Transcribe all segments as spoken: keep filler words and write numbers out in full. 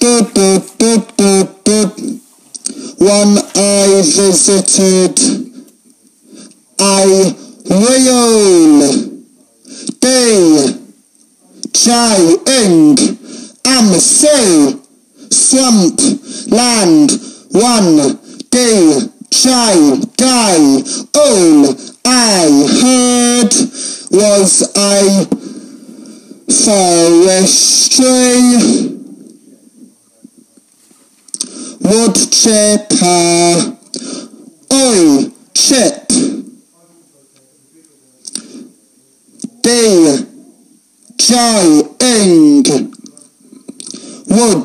do, do, do, do, do. One I visited, I will. Day, Jai, Ing, Am, So, Swamp, Land, One, Day, Jai, Die, All, I heard, was I forestry, wood chipper, oi, chip, day, jai, ing, wood,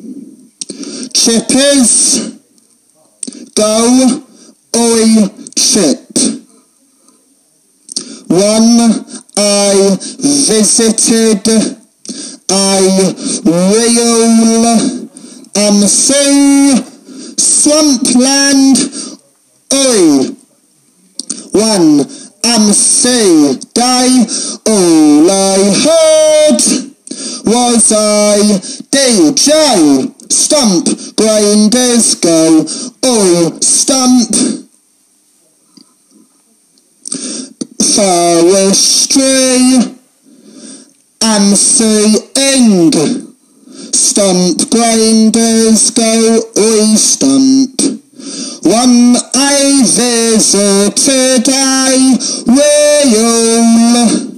chippers, go, oi, chip. One I visited, I will, am so, swampland, oi. One am so, die, all I heard was I, day, jai, stump, grinders go, oi, stump. Forestry, am saying, stump grinders go, oi stump. One I visited, I will.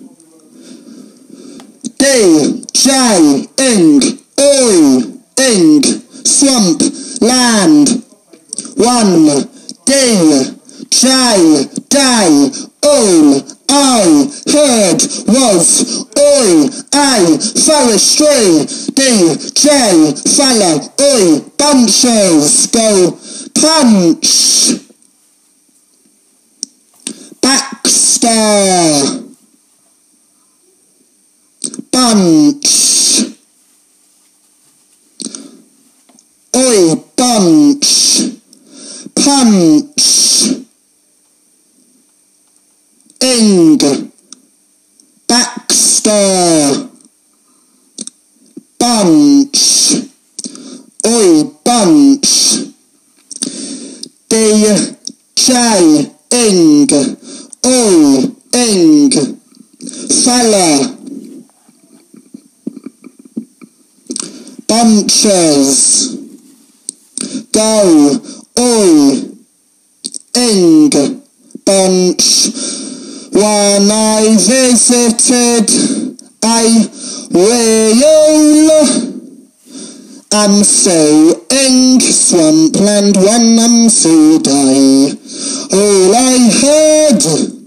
Day, jai, ing, oi, ing, swamp, land. One, day, jai, die, all I heard was oi, I, forestry, day, jay, falla, oi, bunches, go, punch, Baxter, bunch, oi, bunch, punch, ing, Baxter, bunch, oi, bunch, day, jay, ing, oi, ing, fella, bunches, go, oi, ing, bunch. When I visited, I will, am so ing, swampland, when I'm so die. All I heard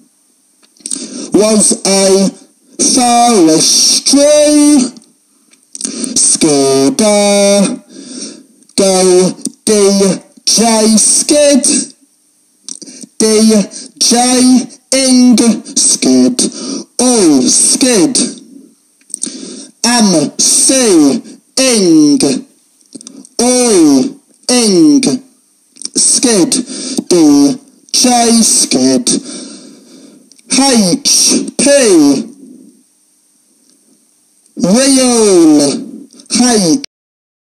was I forestry, skidder, go, d, j, skid, d, j, ing, skid, oi, skid, am, so, ing, oi, ing, skid, d, j, skid, h, p, wheel, h,